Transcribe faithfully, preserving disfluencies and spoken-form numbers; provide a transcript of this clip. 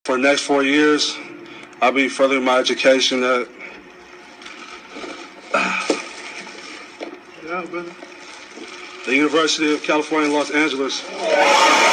For the next four years, I'll be furthering my education at yeah, the University of California, Los Angeles.